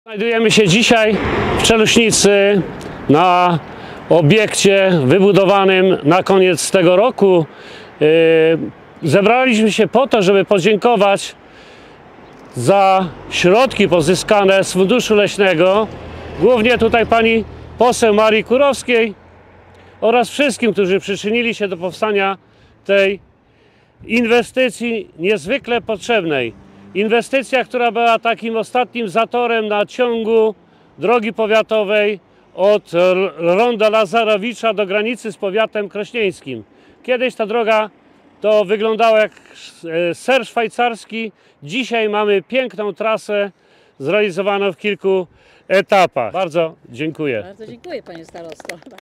Znajdujemy się dzisiaj w Czeluśnicy na obiekcie wybudowanym na koniec tego roku. Zebraliśmy się po to, żeby podziękować za środki pozyskane z Funduszu Leśnego, głównie tutaj pani poseł Marii Kurowskiej oraz wszystkim, którzy przyczynili się do powstania tej inwestycji niezwykle potrzebnej. Inwestycja, która była takim ostatnim zatorem na ciągu drogi powiatowej od ronda Lazarowicza do granicy z powiatem krośnieńskim. Kiedyś ta droga to wyglądała jak ser szwajcarski. Dzisiaj mamy piękną trasę zrealizowaną w kilku etapach. Bardzo dziękuję. Bardzo dziękuję, panie starosto.